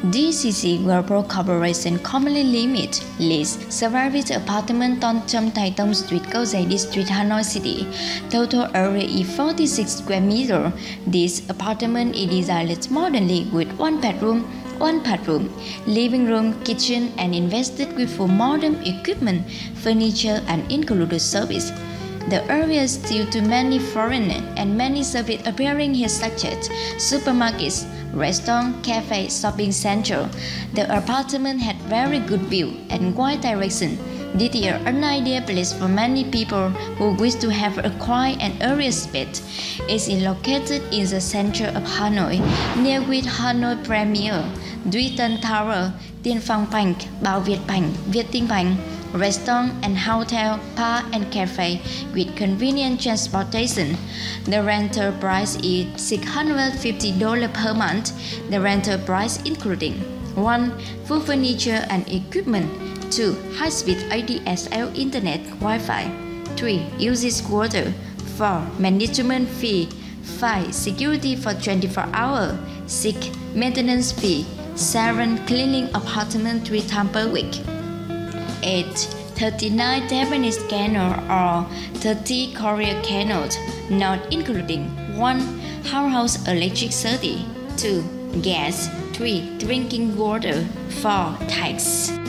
DCC Global Corporation commonly limit lease service apartment on Chom Thai Tông Street, Câu Giày District, Hanoi City. Total area is 46 square meters. This apartment is designed modernly with one bedroom, living room, kitchen, and invested with full modern equipment, furniture, and included service. The area is due to many foreign and many service appearing here such as supermarkets, restaurant, cafe, shopping center. The apartment had very good view and wide direction. This is an ideal place for many people who wish to have a quiet and area space. It is located in the center of Hanoi, near with Hanoi Premier, Duy Tân Tower, Tiên Phong Bank, Bao Việt Bank, Vietinbank, restaurant and hotel, bar and cafe with convenient transportation. The rental price is $650 per month. The rental price including 1. Full furniture and equipment, 2. High-speed ADSL internet Wi-Fi, 3. Usage water, 4. Management fee, 5. Security for 24 hours, 6. Maintenance fee, 7. Cleaning apartment 3 times per week, 8. 39 Japanese candle or 30 Korean candles, not including 1. House electric 30, 2. Gas, 3. Drinking water, 4. Tax.